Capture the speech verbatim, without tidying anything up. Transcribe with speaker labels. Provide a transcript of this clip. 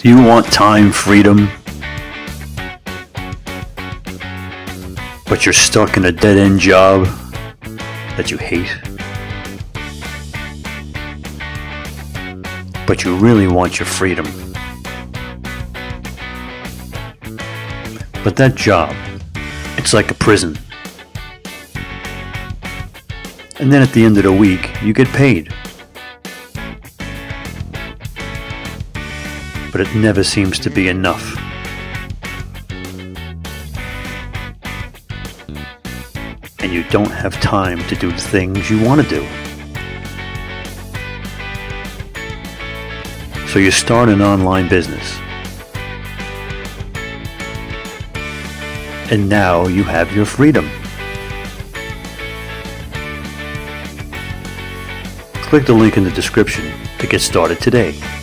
Speaker 1: Do you want time freedom, but you're stuck in a dead-end job that you hate? But you really want your freedom. But that job, it's like a prison. And then at the end of the week, you get paid. But it never seems to be enough. And you don't have time to do the things you want to do. So you start an online business. And now you have your freedom. Click the link in the description to get started today.